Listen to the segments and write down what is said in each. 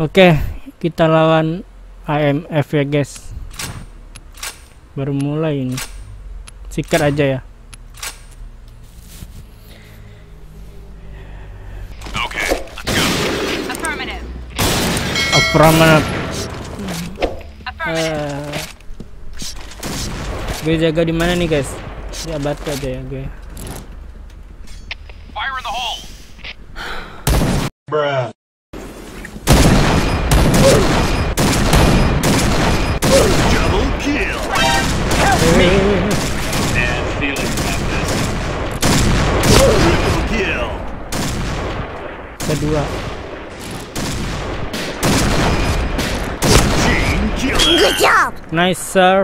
Oke, kita lawan AMF ya guys. Baru mulai ini. Sikat aja ya. Okay, let's go. Affirmative. Affirmative. Affirmative. Gue jaga di mana nih guys? Di batu aja ya gue. Fire in the hole. Bruh. Double kill. Bad feeling about this. Triple kill. Kedua. Chain killer. Good job. Nice serve.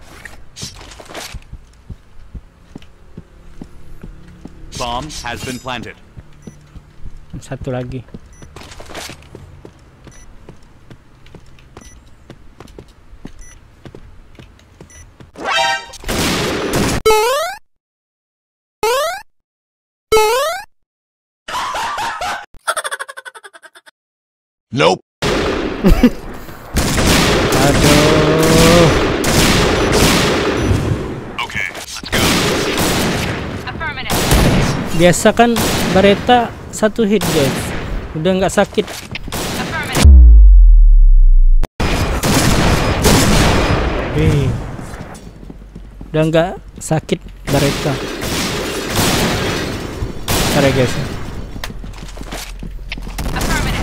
Bomb has been planted. Satu lagi. Nope. Aduh. Okay, let's go. Affirmative. Biasa kan Bareta satu hit guys. Udah nggak sakit. Affirmative. Udah nggak sakit Bareta. Ntar ya guys. Affirmative.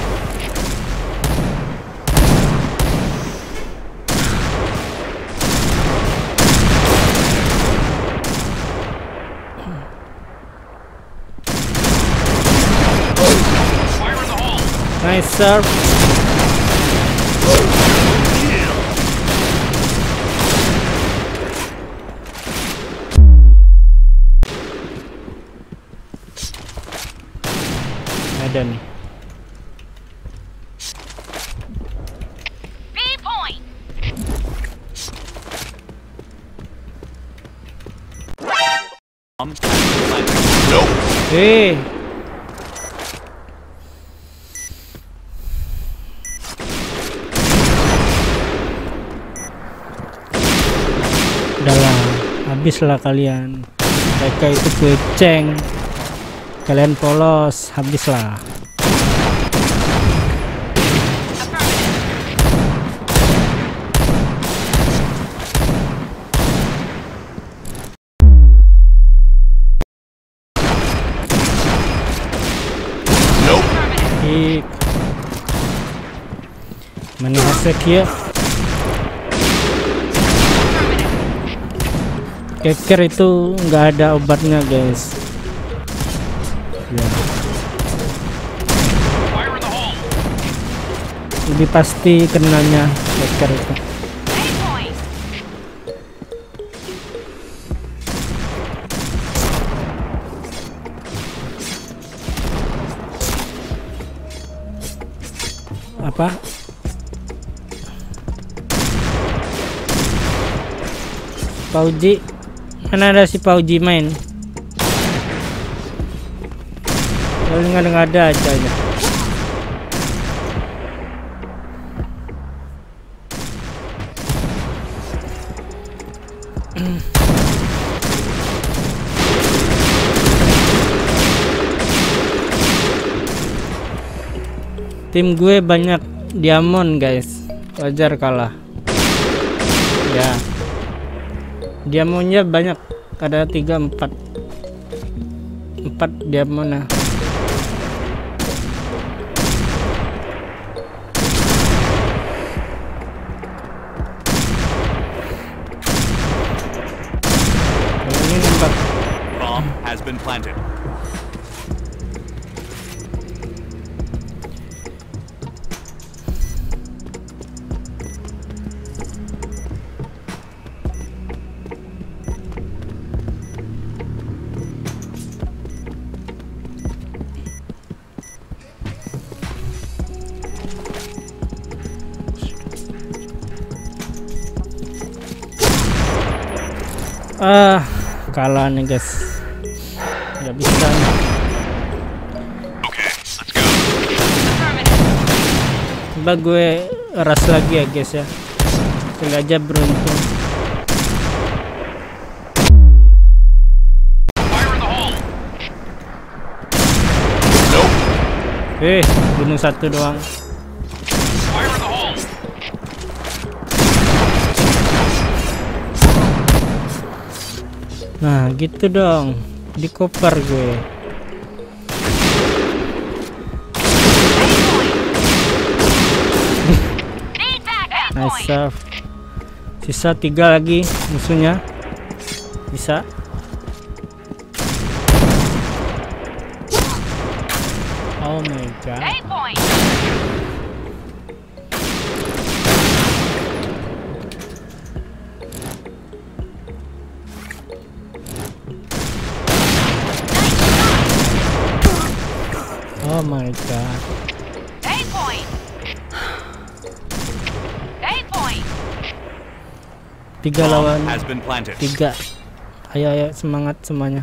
Fire in the hole. Nice serve. Kill. Ada nih. B point. Bomb has been planted. Nope. Udahlah, habislah kalian. Mereka itu kucing. Kalian polos, habislah. Nope. Hik. Mana hasek ya? Keker itu nggak ada obatnya guys. Ya. Fire in the hole. Lebih pasti kenanya keker itu. A point. Apa? Pauji, mana ada si Pauji main? Lalu nggak ada aja ya. Tim gue banyak diamond guys, wajar kalah. Ya, diamondnya banyak, ada 3, 4 diamond nah. Ini nembak. Bomb has been planted. Kalah nih guys, nggak bisa nih. Okay, let's go. Affirmative. Coba gue ras lagi ya guys ya. Sengaja beruntung. Bunuh satu doang. Nah gitu dong, di koper gue. Nice save. Sisa 3 lagi musuhnya. Bisa. Oh my god. Oh my god. 8 point. 8 point. 3 lawan Has been planted. 3. Ayo semangat semuanya.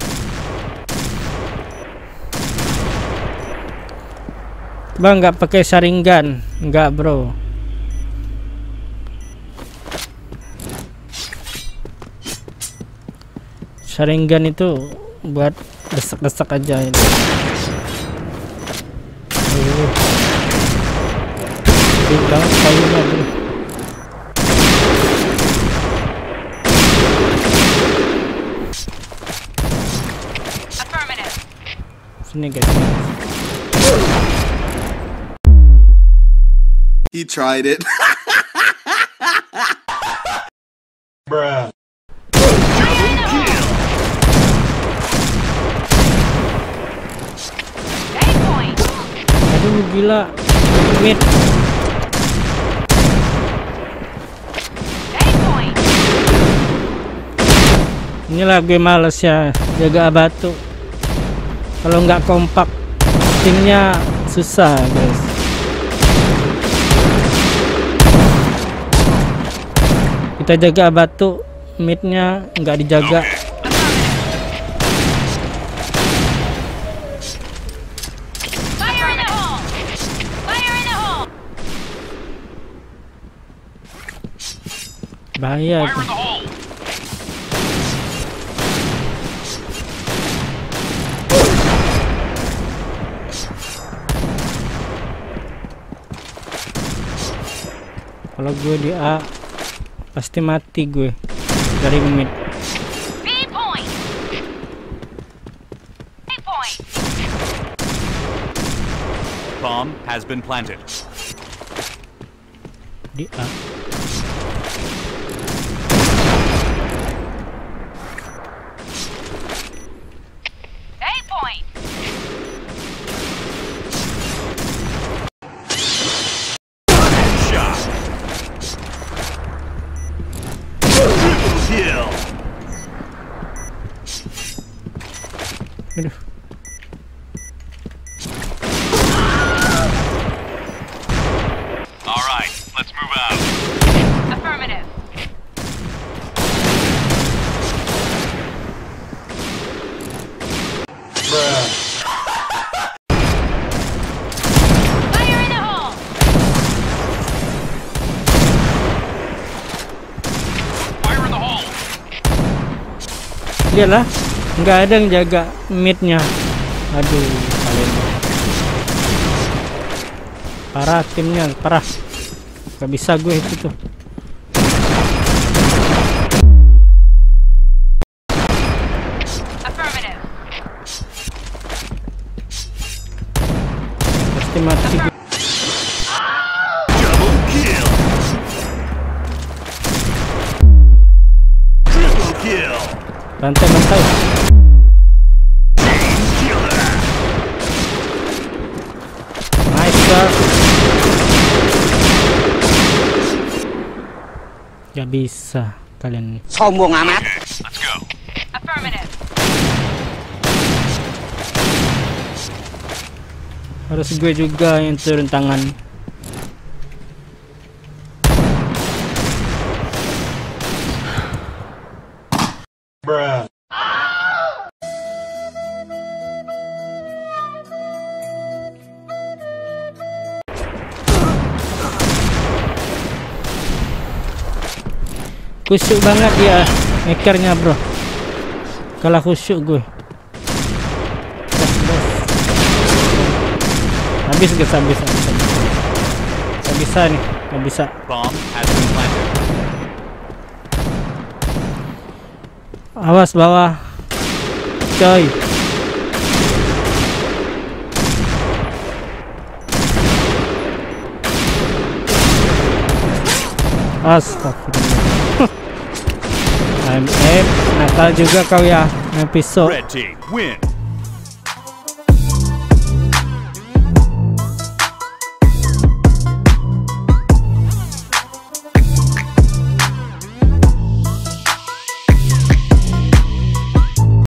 Bang, nggak pakai saringan, nggak bro. Saringan itu buat desek-desek aja ini. Gede banget kayunya bro. Affirmative. Sini guys. He tried it. Bruh. Aduh gila. Mid. Inilah gue males ya jaga batu. Kalau nggak kompak timnya susah guys. Kita jaga batu, midnya nggak dijaga. Fire in the hole. Fire in the hole. Bahaya tuh. Kalau gue di A pasti mati gue dari mid. B point. A point. Bomb has been planted. Di A. A point. Shot. Triple kill. Aduh. All right, let's move out. Affirmative. Bruh. Fire in the hole. Fire in the hole. Iyalah, nggak ada yang jaga midnya. Aduh, kalian parah timnya, parah. Gak bisa gue itu tuh. Affirmative. Pasti mati gue. Double kill. Triple kill. Bantai. Killer. Nice shot. Gak bisa kalian. Sombong amat. Let's go. Affirmative. Harus gue juga yang turun tangan. Bruh. Khusyuk banget dia hackernya bro. Kalah khusyuk gue. Habis guys, habis. Gak bisa nih, gak bisa. Bomb has been planted. Awas bawah, coy. Astagfirullah. I'm nakal juga kau ya, pisau. Red team win.